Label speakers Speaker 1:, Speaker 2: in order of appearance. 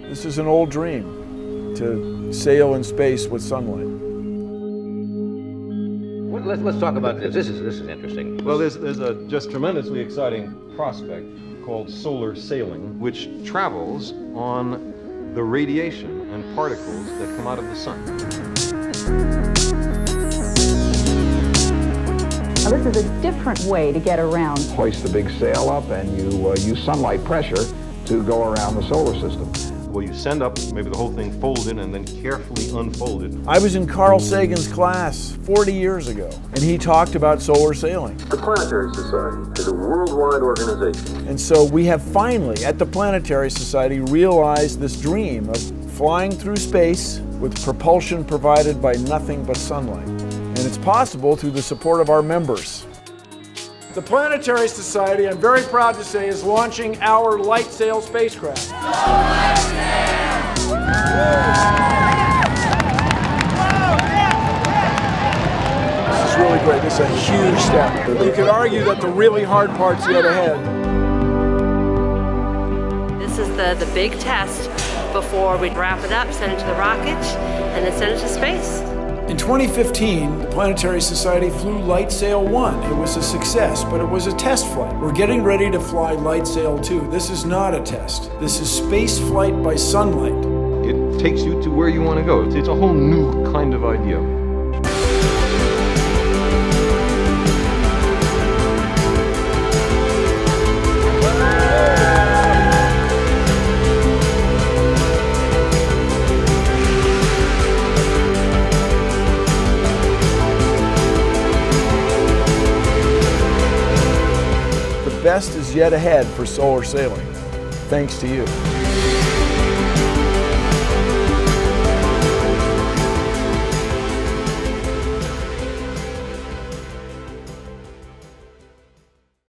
Speaker 1: This is an old dream, to sail in space with sunlight.
Speaker 2: Let's talk about this. This is interesting.
Speaker 3: Well, there's a just tremendously exciting prospect called solar sailing, which travels on the radiation and particles that come out of the sun.
Speaker 4: Now, this is a different way to get around.
Speaker 5: Hoist the big sail up and you use sunlight pressure to go around the solar system.
Speaker 3: Well, you send up maybe the whole thing folded and then carefully unfolded.
Speaker 1: I was in Carl Sagan's class 40 years ago, and he talked about solar sailing.
Speaker 6: The Planetary Society is a worldwide organization.
Speaker 1: And so we have finally, at the Planetary Society, realized this dream of flying through space with propulsion provided by nothing but sunlight. And it's possible through the support of our members. The Planetary Society, I'm very proud to say, is launching our LightSail spacecraft. This is really great. This is a huge step. You could argue that the really hard part's yet ahead.
Speaker 7: This is the big test before we wrap it up, send it to the rocket, and then send it to space.
Speaker 1: In 2015, the Planetary Society flew LightSail 1. It was a success, but it was a test flight. We're getting ready to fly LightSail 2. This is not a test. This is space flight by sunlight.
Speaker 3: It takes you to where you want to go. It's a whole new kind of idea.
Speaker 1: The best is yet ahead for solar sailing, thanks to you.